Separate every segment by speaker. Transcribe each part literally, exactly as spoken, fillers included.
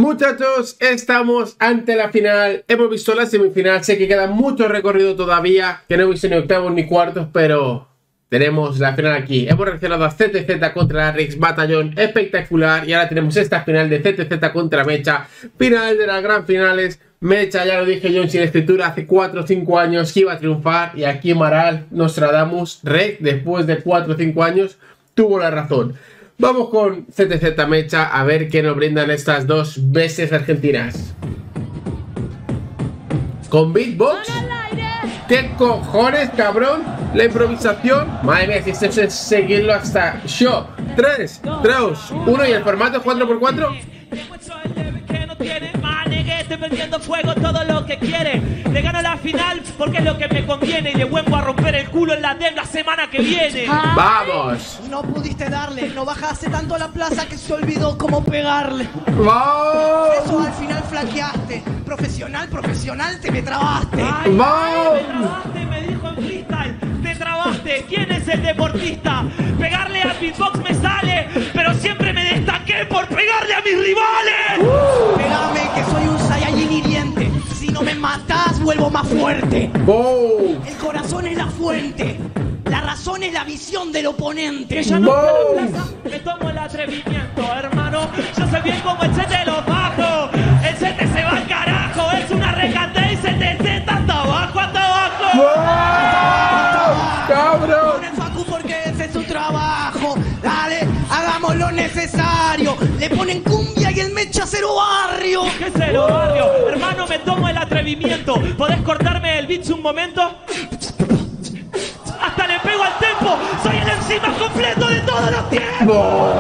Speaker 1: Muchachos, estamos ante la final. Hemos visto la semifinal. Sé que queda mucho recorrido todavía, que no he visto ni octavos ni cuartos, pero tenemos la final aquí. Hemos reaccionado a C T Z contra la Rix Batallón, espectacular. Y ahora tenemos esta final de C T Z contra Mecha, final de las gran finales. Mecha, ya lo dije yo en Sin Escritura hace cuatro o cinco años que iba a triunfar. Y aquí Maral, Nostradamus, Reg, después de cuatro o cinco años, tuvo la razón. Vamos con C T Z Mecha a ver qué nos brindan estas dos bestias argentinas. ¿Con beatbox? ¿Qué cojones, cabrón? La improvisación. Madre mía, si esto es seguirlo hasta show. tres, dos, uno y el formato cuatro por cuatro.
Speaker 2: Estoy perdiendo fuego todo lo que quiere. Le gano la final porque es lo que me conviene. Y le vuelvo a romper el culo en la D E M la semana que viene.
Speaker 1: ¡Vamos!
Speaker 3: No pudiste darle, no bajaste tanto a la plaza que se olvidó cómo pegarle.
Speaker 1: ¡Vamos!
Speaker 3: Eso al final flaqueaste. Profesional, profesional, te me trabaste.
Speaker 2: Ay,
Speaker 1: ¡Vamos!
Speaker 2: Me trabaste, me dijo en freestyle. Te trabaste, ¿quién es el deportista? Pegarle al beatbox me sale, pero siempre me destaqué por pegarle a mis rivales.
Speaker 3: Uh. Pegame que soy un Saiyajin hiriente. Si no me matas, vuelvo más fuerte.
Speaker 1: ¡Wow!
Speaker 3: El corazón es la fuente. La razón es la visión del oponente.
Speaker 2: Que ya no estoy en la plaza, me tomo el atrevimiento, hermano. Yo sé bien cómo el sete lo bajo. El sete se va al carajo. Es una recate y C T Z hasta abajo, hasta abajo.
Speaker 1: ¡Wow! ¡Cabrón!
Speaker 3: Con el Facu porque ese es su trabajo. Dale, hagamos lo necesario. Le ponen cumbia y el Mecha cero barrio.
Speaker 2: ¿Qué cero barrio? Hermano, me tomo el atrevimiento. ¿Podés cortarme el beat un momento? Hasta le pego al tempo. Soy el M C más completo de todos los tiempos.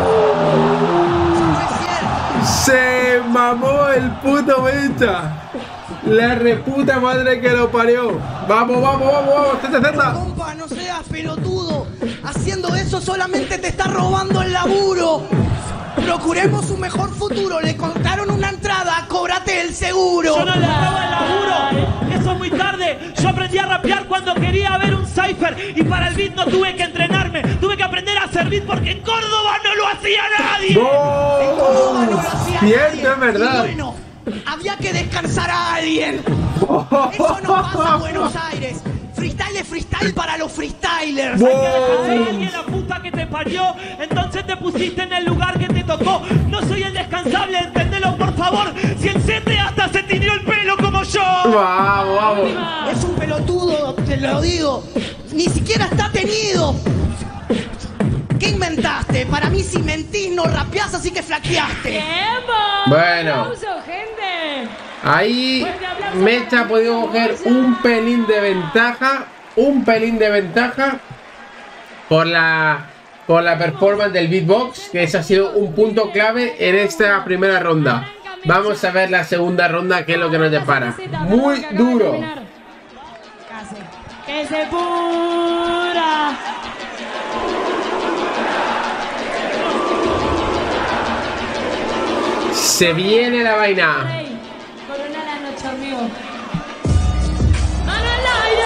Speaker 1: Se mamó el puto Mecha. La reputa madre que lo parió. Vamos, vamos, vamos, vamos, C T Z.
Speaker 3: Compa, no seas pelotudo. Haciendo eso solamente te está robando el laburo. Procuremos un mejor futuro. Le contaron una entrada, cóbrate el seguro.
Speaker 2: Yo no le robo el laburo. Eso es muy tarde. Yo aprendí a rapear cuando quería ver un cypher. Y para el beat no tuve que entrenarme. Tuve que aprender a hacer beat porque en Córdoba no lo hacía nadie.
Speaker 1: ¡No!
Speaker 3: En Córdoba no lo hacía
Speaker 1: Cierto,
Speaker 3: nadie.
Speaker 1: es verdad.
Speaker 3: Y bueno, había que descansar a alguien. Eso no pasa en Buenos Aires. Freestyle es freestyle para los freestylers.
Speaker 1: Wow.
Speaker 2: Hay que dejar a alguien la puta que te parió. Entonces te pusiste en el lugar que te tocó. No soy el descansable, entendelo por favor. Si el sete hasta se tiñó el pelo como yo.
Speaker 1: Vamos, vamos.
Speaker 3: Es un pelotudo, te lo digo. Ni siquiera está tenido. ¿Qué inventaste? Para mí si mentís no rapeás, así que flaqueaste.
Speaker 4: ¡Tiempo!
Speaker 1: Bueno.
Speaker 4: ¡Aplauso, gente!
Speaker 1: Ahí Mecha ha podido coger un pelín de ventaja. Un pelín de ventaja. Por la, por la performance del beatbox. Que ese ha sido un punto clave en esta primera ronda. Vamos a ver la segunda ronda, que es lo que nos depara. Muy duro.
Speaker 4: ¡Que se pura!
Speaker 1: Se viene la vaina.
Speaker 4: Corona la noche, amigo. ¡Mano al aire!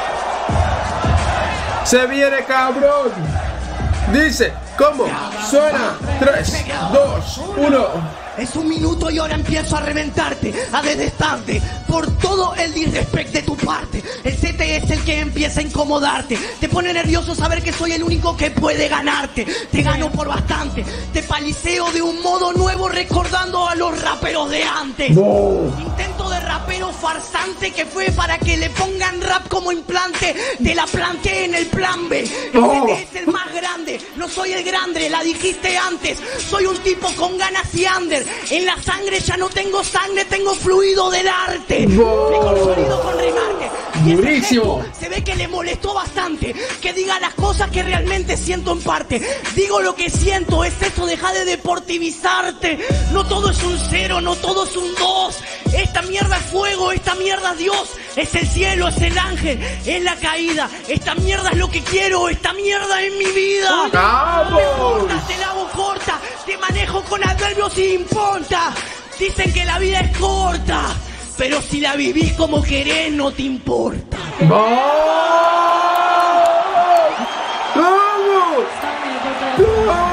Speaker 1: Se viene, cabrón. Dice, ¿cómo? Suena. tres, dos, uno.
Speaker 3: Es un minuto y ahora empiezo a reventarte, a desdestarte por todo el disrespect de tu parte. El C T es el que empieza a incomodarte. Te pone nervioso saber que soy el único que puede ganarte. Te gano por bastante. Te paliceo de un modo nuevo recordando a los raperos de antes.
Speaker 1: No.
Speaker 3: Intento de rapero farsante que fue para que le pongan rap como implante. Te la planteé en el plan B. El
Speaker 1: Oh.
Speaker 3: C T es el más grande. No soy el grande, la dijiste antes. Soy un tipo con ganas y under. En la sangre ya no tengo sangre, tengo fluido del arte.
Speaker 1: Oh.
Speaker 3: Me he construido con remate. Y ese
Speaker 1: Durísimo.
Speaker 3: gesto se ve que le molestó bastante. Que diga las cosas que realmente siento en parte. Digo lo que siento, es eso, deja de deportivizarte. No todo es un cero, no todo es un dos. Esta mierda es fuego, esta mierda es Dios. Es el cielo, es el ángel, es la caída. Esta mierda es lo que quiero, esta mierda es mi vida.
Speaker 1: ¡Vamos!
Speaker 3: No me importa, te la hago corta. Te manejo con adverbios sin ponta. Dicen que la vida es corta, pero si la vivís como querés no te importa.
Speaker 1: ¡Vamos! ¡Vamos! ¡Vamos,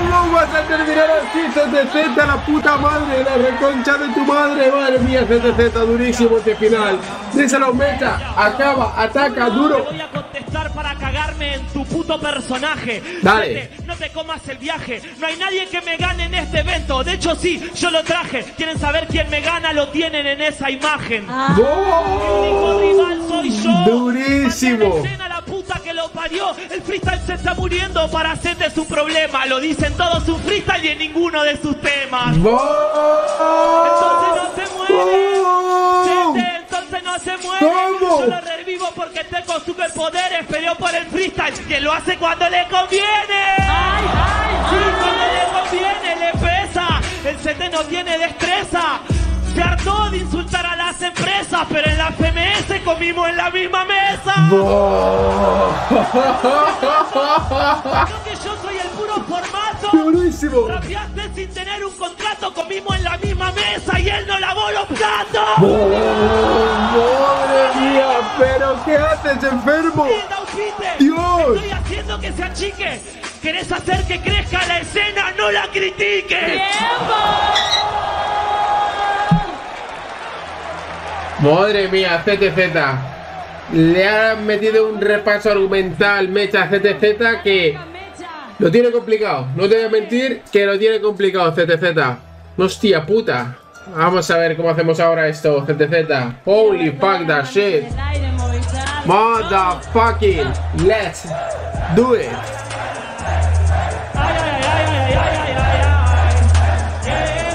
Speaker 1: vas a terminar así, Z T Z, la puta madre, la reconcha de tu madre, madre mía, Z T Z, durísimo este final. Díselo, Mecha, acaba, ataca, duro.
Speaker 2: Te voy a contestar para cagarme en tu puto personaje.
Speaker 1: Dale.
Speaker 2: Vete, no te comas el viaje. No hay nadie que me gane en este evento. De hecho, sí, yo lo traje. ¿Quieren saber quién me gana? Lo tienen en esa imagen.
Speaker 4: Ah.
Speaker 2: El único rival soy yo.
Speaker 1: Durísimo.
Speaker 2: Mañana escena, la puta que lo parió. El freestyle se está muriendo. Para hacerte su problema. Lo dicen todos su freestyle y en ninguno de sus temas. Entonces no se muere. Gente, entonces no se muere.
Speaker 1: ¿Cómo?
Speaker 2: Yo lo revivo porque tengo superpoderes. Peleó por el freestyle. Que lo hace cuando le conviene.
Speaker 4: Ay, ay,
Speaker 2: Sí,
Speaker 4: ay.
Speaker 2: cuando le conviene, le pesa. El C T no tiene destreza. Se hartó de insultar a las empresas, pero en la F M S comimos en la misma mesa. Creo que yo soy el puro formato.
Speaker 1: Durísimo.
Speaker 2: Rapeaste sin tener un contrato, comimos en la misma mesa y él no lavó los platos.
Speaker 1: Oh, madre mía, pero ¿qué haces, enfermo?
Speaker 2: Mierda, Upite.
Speaker 1: Dios.
Speaker 2: Estoy haciendo que se achique. ¿Querés hacer que crezca la escena? ¡No la critiques!
Speaker 1: Madre mía, Z T Z. Le han metido un repaso argumental Mecha a Z T Z que lo tiene complicado. No te voy a mentir que lo tiene complicado Z T Z. Hostia puta. Vamos a ver cómo hacemos ahora esto, Z T Z. Holy fuck that shit. Motherfucking let's do it.
Speaker 2: Ay, ay, ay, ay, ay, ay, ay,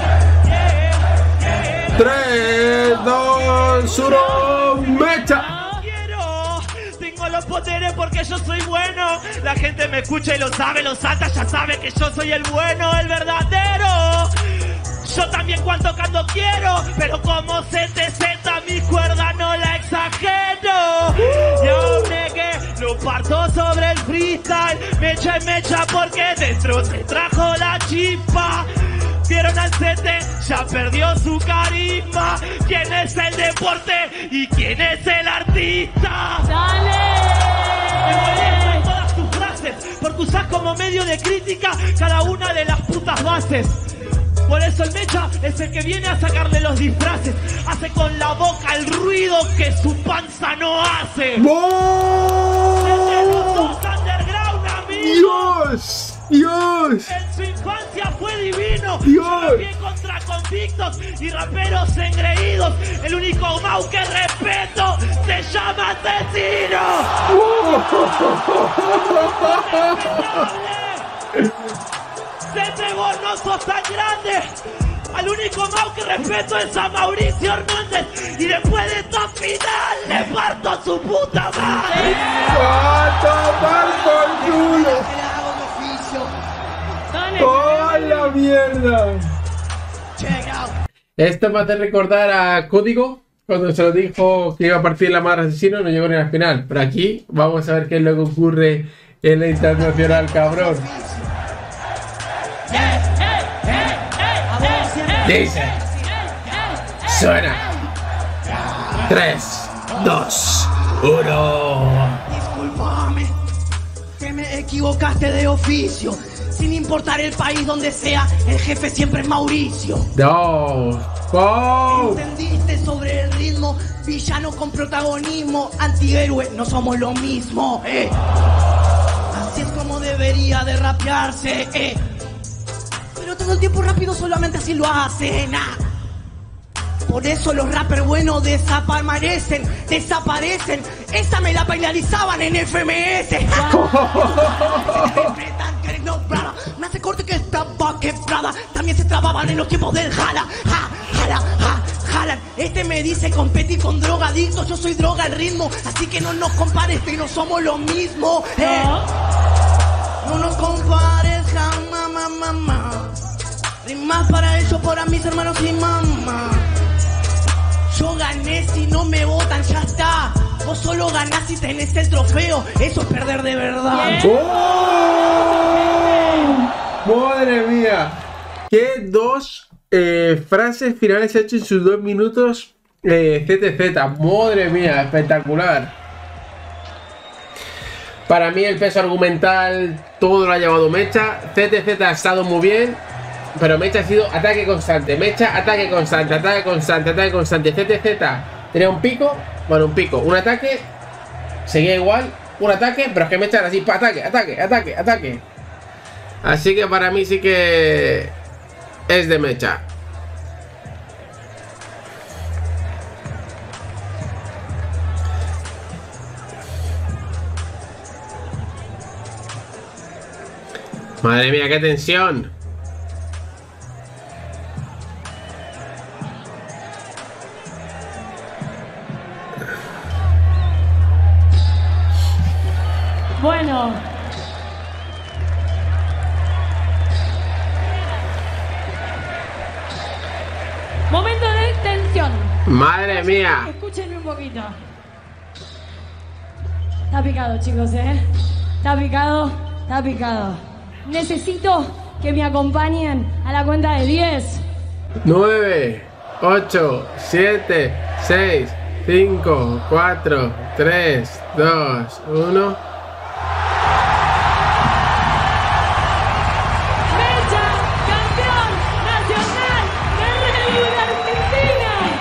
Speaker 2: ay.
Speaker 1: tres, dos, uno, Mecha.
Speaker 2: Quiero, tengo los poderes porque yo soy bueno. La gente me escucha y lo sabe, lo salta, ya sabe que yo soy el bueno, el verdadero. Yo también cuando canto quiero, pero como Z T Z mi cuerda no la exagero. Yo negué, lo parto sobre el freestyle, mecha y mecha porque dentro se trajo la chispa. Vieron al C T, ya perdió su carisma. ¿Quién es el deporte y quién es el artista? Me molestan todas tus frases, porque usás como medio de crítica cada una de las putas bases. Por eso el Mecha es el que viene a sacarle los disfraces. Hace con la boca el ruido que su panza no hace. Desde los dos underground, amigos.
Speaker 1: Dios, Dios.
Speaker 2: En su infancia fue divino.
Speaker 1: Dios.
Speaker 2: Yo rapeé contra convictos y raperos engreídos. El único Mau que respeto se llama Asesino. Desde vos no sos tan grande. Al único Mau que respeto es a Mauricio Hernández. Y después de esta final le parto a su puta madre.
Speaker 1: ¡Va a tomar por culo! ¡Oh, la mierda! Esto me hace recordar a Código cuando se lo dijo que iba a partir la madre asesino, no llegó ni a la final. Pero aquí vamos a ver qué es lo que ocurre en la internacional, cabrón. Dice, suena. tres, dos, uno.
Speaker 3: Disculpame, que me equivocaste de oficio. Sin importar el país donde sea, el jefe siempre es Mauricio.
Speaker 1: Dos. ¡Oh!
Speaker 3: ¿Entendiste sobre el ritmo? Villano con protagonismo, antihéroe, no somos lo mismo, eh. Así es como debería de rapearse, eh. Pero todo el tiempo rápido solamente así lo hacen, ah. Por eso los rappers buenos desaparecen, desaparecen. Esa me la penalizaban en F M S. Me hace corte que estaba quebrada. También se trababan en los tiempos del jala. Ja, jala, ja, jalan. Este me dice competir con drogadictos. Yo soy droga al ritmo. Así que no nos compares que no somos lo mismo. Eh. No nos compares jamás, mamá, mamá. Rimas para ellos, para mis hermanos y mamá. Yo gané si no me votan, ya está. Vos solo ganás si tenés el trofeo. Eso es perder de verdad.
Speaker 1: ¡Oh! ¡Madre mía! ¿Qué dos eh, frases finales ha hecho en sus dos minutos eh, Z T Z? ¡Madre mía! Espectacular. Para mí el peso argumental todo lo ha llevado Mecha. C T Z ha estado muy bien, pero Mecha ha sido ataque constante. Mecha, ataque constante, ataque constante, ataque constante. C T Z tenía un pico, bueno, un pico, un ataque, seguía igual, un ataque, pero es que Mecha era así, ataque, ataque, ataque, ataque. Así que para mí sí que es de Mecha. Madre mía, qué tensión.
Speaker 4: Bueno. Momento de tensión.
Speaker 1: Madre mía.
Speaker 4: Escúchenme un poquito. Está picado, chicos, ¿eh? Está picado, está picado. Necesito que me acompañen a la cuenta de diez.
Speaker 1: nueve, ocho, siete, seis, cinco, cuatro, tres, dos, uno.
Speaker 4: Mecha, campeón nacional de Red Bull Argentina.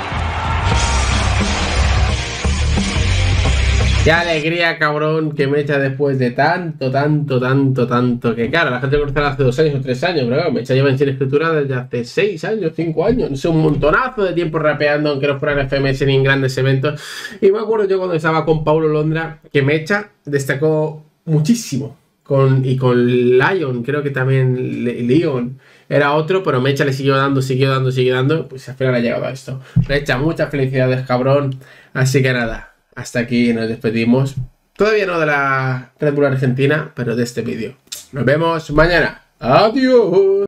Speaker 1: Qué alegría, cabrón, que Mecha después de tanto, tanto, tanto, tanto. Que claro, la gente lo conocerá hace dos años o tres años, pero claro, Mecha lleva en serie escritura desde hace seis años, cinco años. No sé, un montonazo de tiempo rapeando, aunque no fuera en F M S ni en grandes eventos. Y me acuerdo yo cuando estaba con Paulo Londra, que Mecha destacó muchísimo. Con, y con Lion, creo que también Leon era otro, pero Mecha le siguió dando, siguió dando, siguió dando. Pues al final ha llegado a esto. Mecha, muchas felicidades, cabrón. Así que nada. Hasta aquí nos despedimos. Todavía no de la Red Bull Argentina, pero de este vídeo. Nos vemos mañana. Adiós.